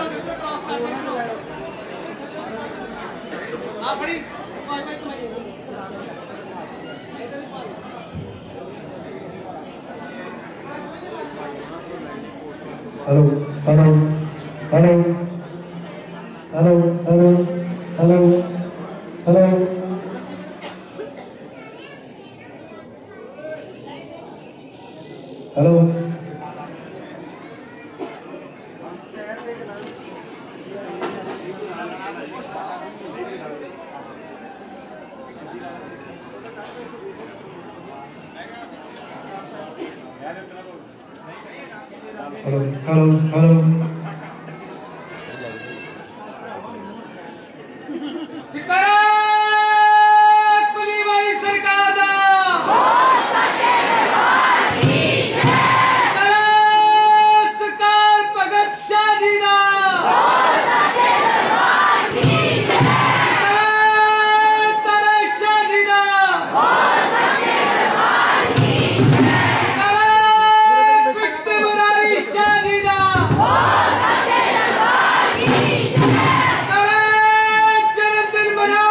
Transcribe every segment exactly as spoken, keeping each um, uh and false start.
Hello hello hello hello hello hello hello hello hello hello hello जन्मदिन मनाओ।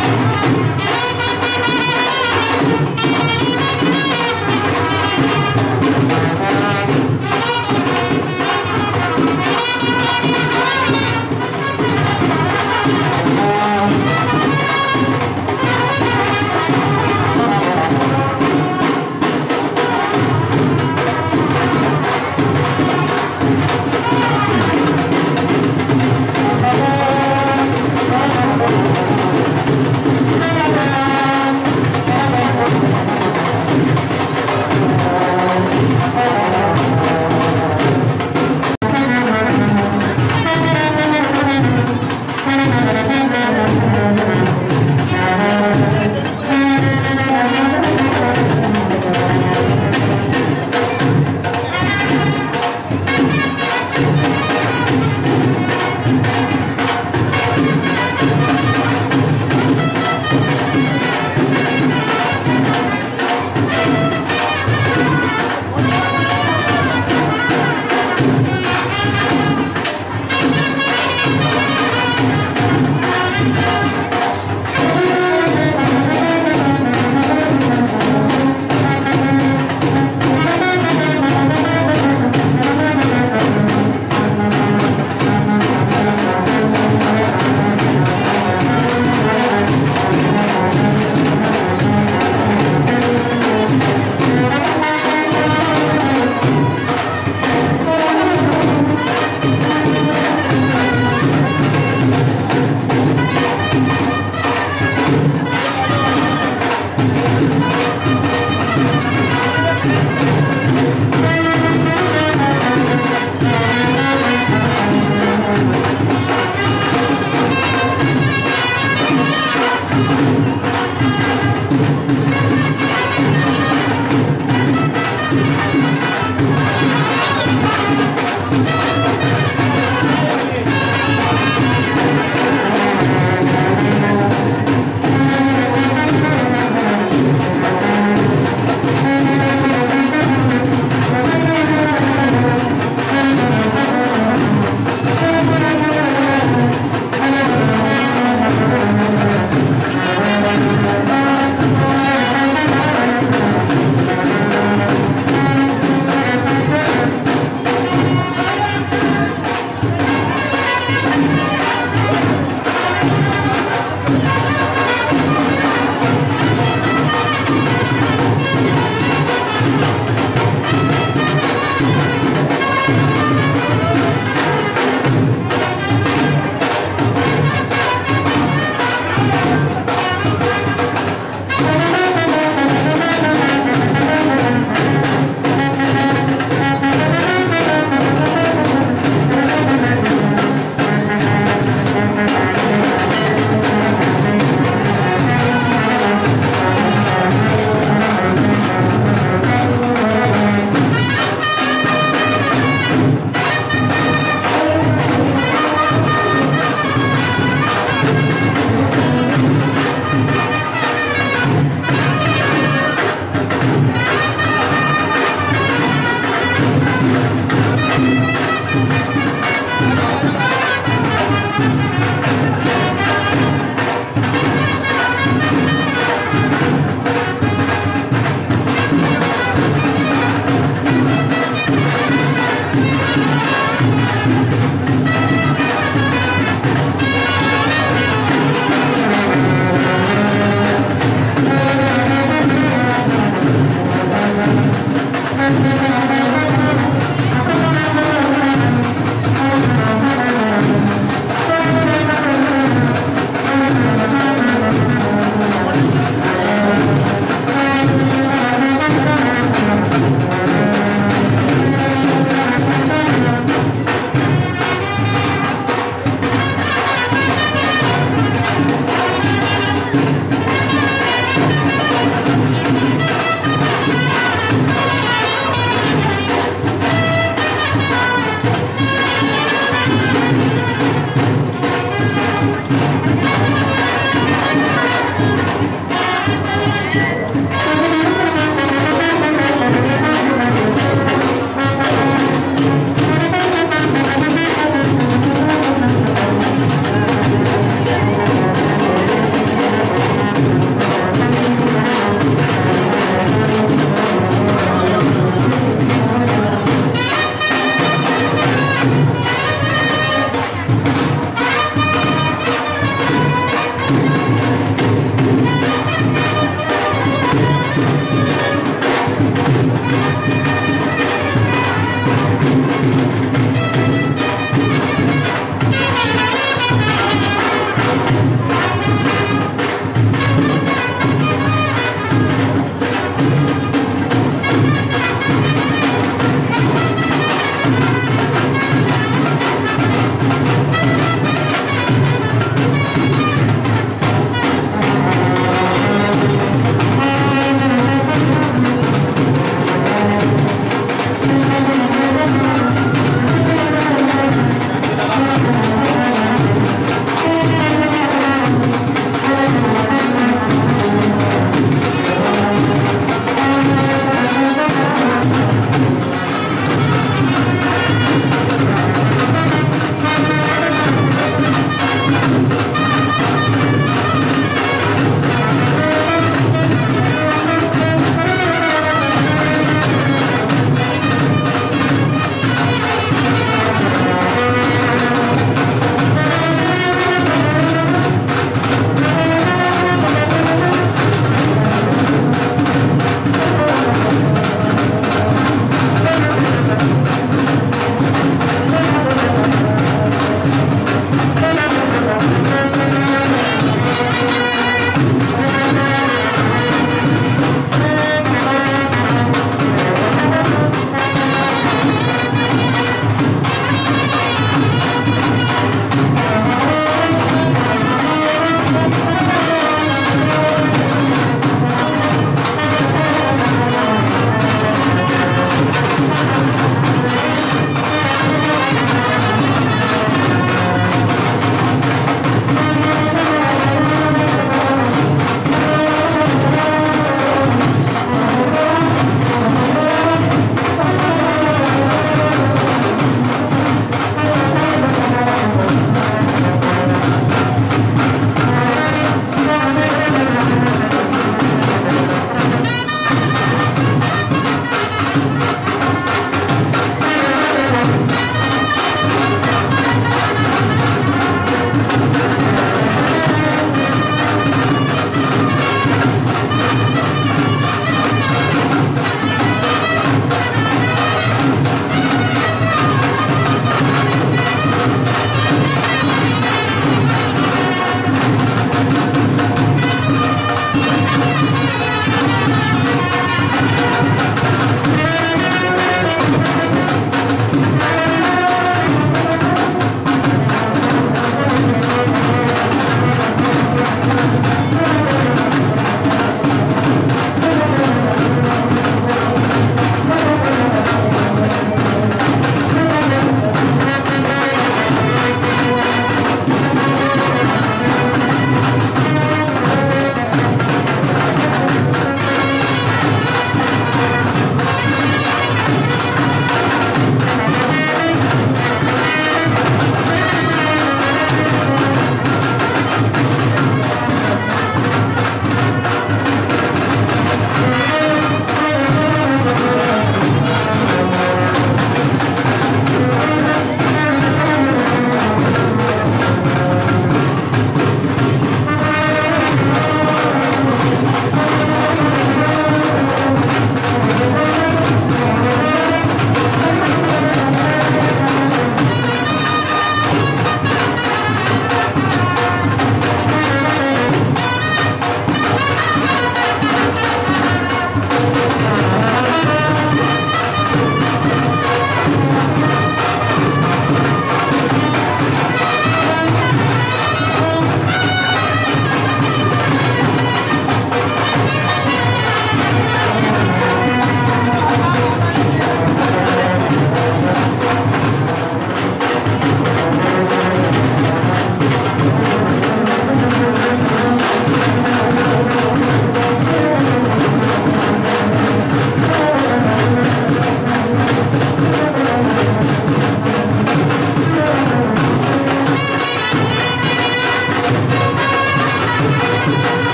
Thank you.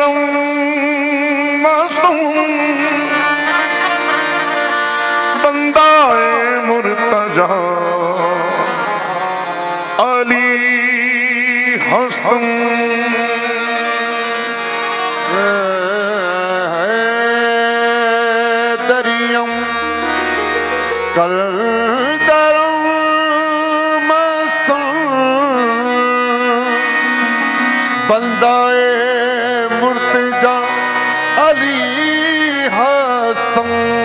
कलंदरम मस्तूम बंदाए Murtaza Ali हस्तम दरियम कलंदरम मस्तूम बंदाए Murtaza Ali हस्तम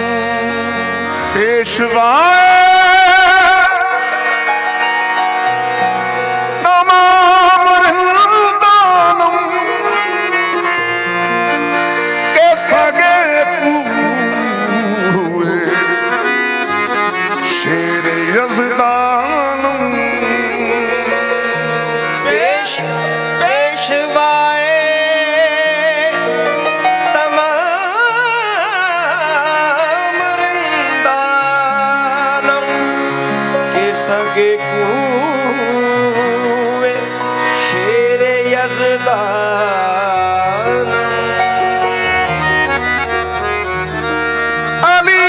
Peshwa तमाम रिंदानम के सगे पूरे शेर यज़दानम पेश पेशवाए तमाम रिंदानम के सगे कुए शेर यज़दानम अली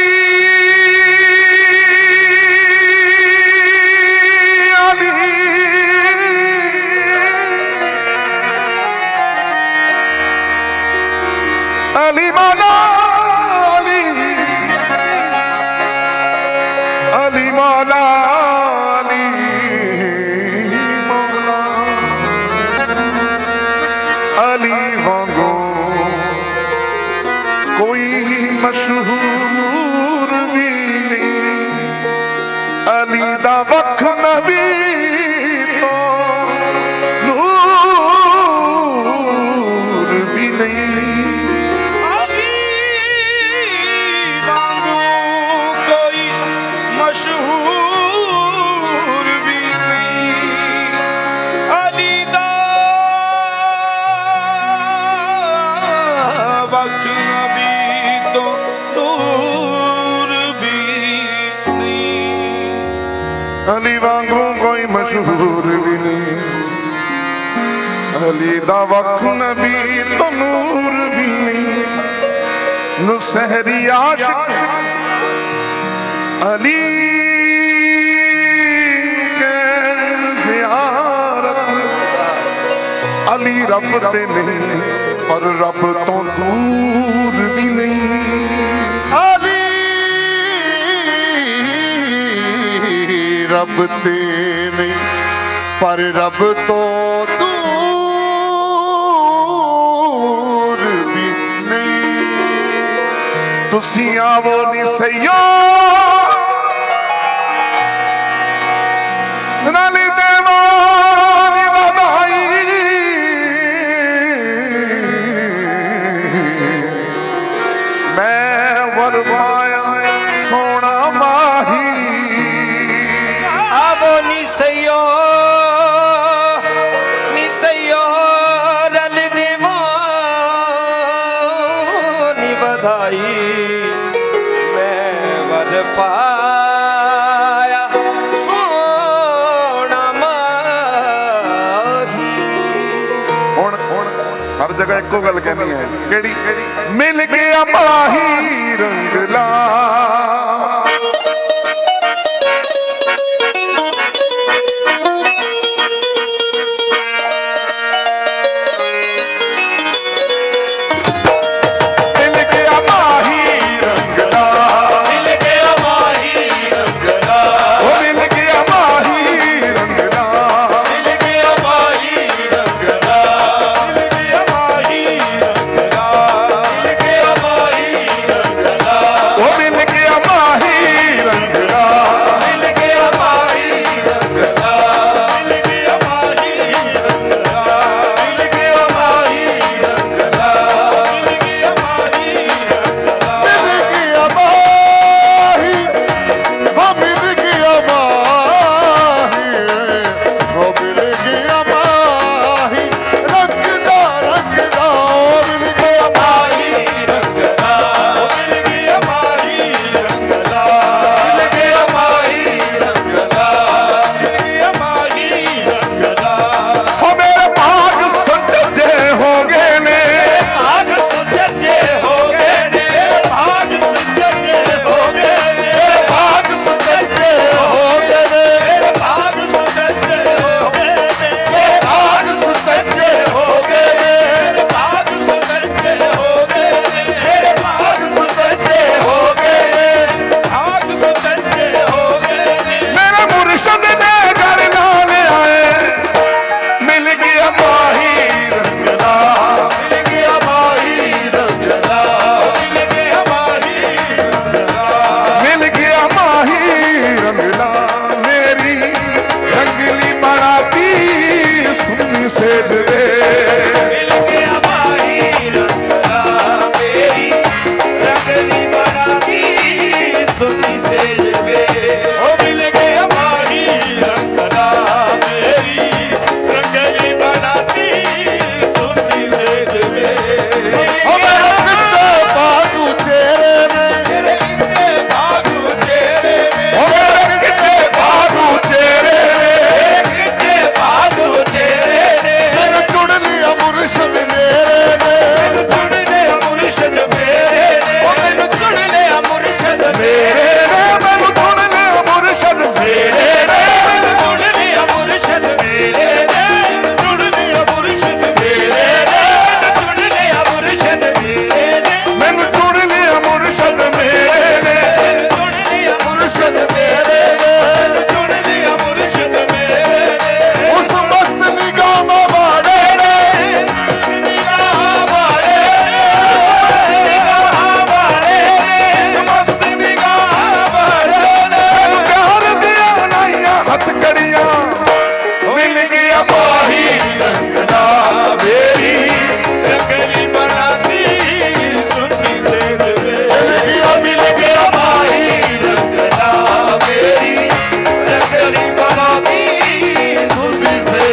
अली अली मौला अली अली मौला अली मौला अली वांगो कोई मशहूर भी नहीं अली दा वख नबी तो नूर भी नहीं अली वांगू कोई मशहूर भी नहीं अली दा वक्त नबी तो नूर भी नहीं अली वांगू कोई मशहूर भी नहीं अली दा वख नबी तो नूर भी नहीं नुसहरी आशिक अली के ज़ियारत अली रब ते नहीं पर रब तो दूर भी नहीं अली रब ते नहीं पर रब तो दूर भी नहीं तुसी आवो नी सैयो नाली देवानी बधाई मैं वरमाया सोना माही आवो निसयो निसयो रन दीवानी बधाई मैं वर पाया सोना माही हुण हुण हर जगह एको गल कहनी है केड़ी मिल गया माही रंगला सुनी सेज वे ओ मिल गया माही रंगला मेरी रंगली बनाती सुनी सेज वे ओ मेरे कितने बाजू चेहरे में तेरे इतने बाजू चेहरे में ओ मेरे कितने बाजू चेहरे में कितने बाजू चेहरे ने मैंने चुन लिया मुर्शिद मेरे ने मैंने चुन लिया मुर्शिद मेरे ने ओ मैंने चुन लिया मुर्शिद मेरे मेरे मैंने चुन लिया मुर्शिद मेरे ने मैंने चुन लिया मुर्शिद मेरे ने चुन लिया मुर्शिद मेरे ने चुन लिया मुर्शिद मेरे ने मैंने चुन लिया मुर्शिद मेरे ने चुन लिया मुर्शिद मेरे ने चुन लिया मुर्शिद मेरे ने उस मस्त निगाह वाले ने निगाह वाले निगाह वाले उस मस्त निगाह वाले ने प्यार दिया नैया हथकड़ियां मिल गया माही रंगला मेरी रंगली बनाती सुन्नी से मिल गया मिल गया माही रंगला मेरी रंगली बनाती सुन्नी से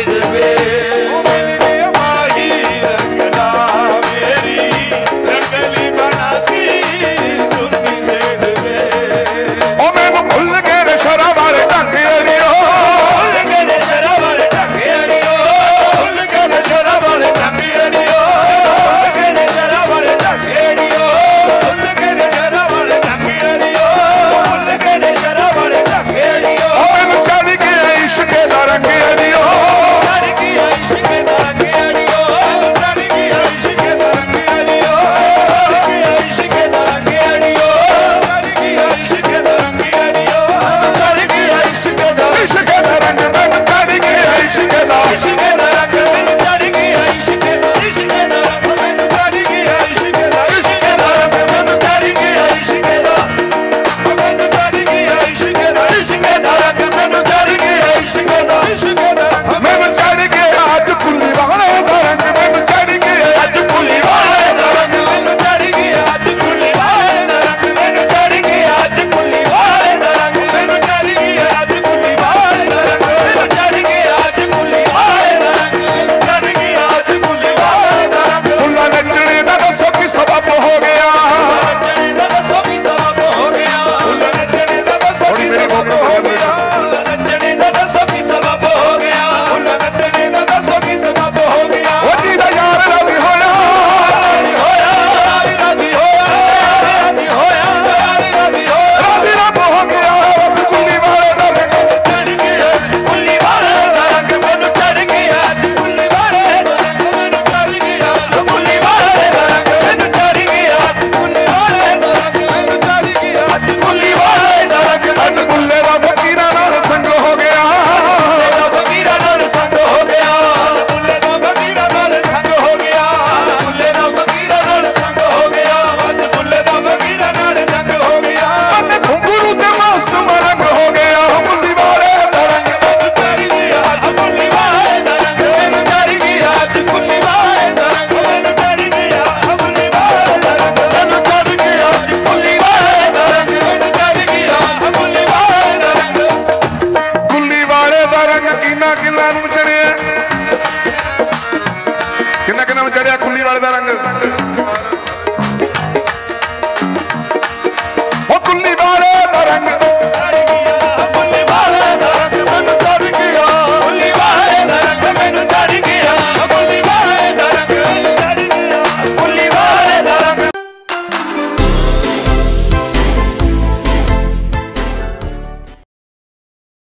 मिल गया माही रंगला मेरी रंगली बनाती सुन्नी से ओ मैं भूल गए शराब वाले ढंग अड़ियो गने शराब ढके अड़ियो भूल गए शराब वाले ढंग अड़ियो गने शराब ढके अड़ियो भूल गए शराब वाले ढंग अड़ियो गने शराब ढके अड़ियो ओ मैं चढ़ गया इश्क दा रंग अड़ियो चढ़ गया इश्क दा रंग अड़ियो चढ़ गया इश्क दा रंग अड़ियो चढ़ गया इश्क दा रंग अड़ियो चढ़ गया इश्क दा रंग अड़ियो चढ़ गया इश्क दा इश्क दा रंग मैं चढ़ गया इश्क दा इश्क दा रंग मैनू चढ़ गया इश्क दा इश्क दा रंग मैनू चढ़ गया इश्क दा इश्क दा रंग मैनू चढ़ गया इश्क दा मैनू चढ़ गया इश्क दा इश्क दा रंग मैनू चढ़ गया इश्क दा इश्क दा रंग मैनू चढ़ गया अज कुल्ली वाले दा रंग मैनू चढ़ गया अज कुल्ली वाले दा रंग मैनू चढ़ गया अज कुल्ली वाले दा रंग मैनू चढ़ गया अज कुल्ली वाले दा रंग मैनू चढ़ गया अज कुल्ली वाले दा रंग मैनू चढ़ गया अज कुल्ली वाले दा रंग चढ़ गया अज कुल्ली वाले दा रंग फुੱਲਾ ਨੱਚਣੇ ਦਾ ਦੱਸੋ ਕੀ ਸਬਬ ਹੋ ਗਿਆ नचने दा दसो की सबब हो गया ਫੁੱਲਾ ਨੱਚਣੇ ਦਾ ਦੱਸੋ ਕੀ ਸਬਬ ਹੋ ਗਿਆ नचने दा दसो की सबब हो गया ਫੁੱਲਾ ਨੱਚਣੇ ਦਾ ਦੱਸੋ ਕੀ ਸਬਬ ਹੋ ਗਿਆ ਉਹ ਜਿਹਦਾ ਯਾਰ ਰਾਜ਼ੀ ਹੋਇਆ होया ਰਾਜ਼ੀ ਹੋਇਆ राजी होया ਰਾਜ਼ੀ ਰਾਜ਼ੀ ਹੋਇਆ ਰਾਜ਼ੀ ਰੱਬ ਹੋ ਗਿਆ ਬਸ ਕੁੱਲੀ ਵਾਲੇ ਦਾ ਰੰਗ ਚੜ ਗਿਆ कुल्ली वाले दा रंग मैनू चढ़ गया अज कुल्ली वाले दा रंग ਮੈਨੂੰ ਚੜ ਗਿਆ कुल्ली वाले दा रंग मैनू चढ़ गया अज कुल्ली वाले दा रंग ਮੈਨੂੰ ਚੜ ਗਿਆ ਅੱਜ ਕੁੱਲੀ ਵਾਲੇ ਦਾ ਰੰਗ ਅੱਜ ਕੁੱਲੇ ਦਾ ਫਕੀਰਾਂ ਨਾਲ ਸੰਗ ਹੋ ਗਿਆ तेरा फकीरा नाल संग हो गया ਕੁੱਲੇ ਦਾ ਫਕੀਰਾਂ ਨਾਲ ਸੰਗ ਹੋ ਗਿਆ कुल्ले दा फकीरा नाल संग हो गया ਅੱਜ ਕੁੱਲੇ ਦਾ ਫਕੀਰਾਂ ਨਾਲ ਸੰਗ ਹੋ ਗਿਆ ਅਤੇ ਘੁੰਗਰੂ ਤੇ ਮਸਤ ਮਰੰਗ ਹੋ ਗਿਆ ਕੁੱਲੀ ਵਾਲੇ ਦਾ ਰੰਗ ਮੈਨੂੰ ਚੜ ਗਿਆ ਅੱਜ ਕੁੱਲੀ ਵਾਲੇ ਦਾ ਰੰਗ मैनू चढ़ गया अज कुल्ली वाले दा रंग ਮੈਨੂੰ ਚੜ ਗਿਆ ਕੁੱਲੀ ਵਾਲੇ ਦਾ ਰੰਗ ਮੈਨੂੰ ਚੜ ਗਿਆ ਕੁੱਲੀ ਵਾਲੇ ਦਾ ਰੰਗ ਮੈਨੂੰ ਚੜ ਗਿਆ ਕੁੱਲੀ ਵਾਲੇ ਦਾ ਰੰਗ ਕੁੱਲੀ ਵਾਲੇ ਦਾ ਰੰਗ ਕਿੰਨਾ ਕਿੰਨਾ ਨੂੰ ਚੜਿਆ ਕਿੰਨਾ ਕਿੰਨਾ ਨੂੰ ਚੜਿਆ ਕੁੱਲੀ ਵਾਲੇ ਦਾ ਰੰਗ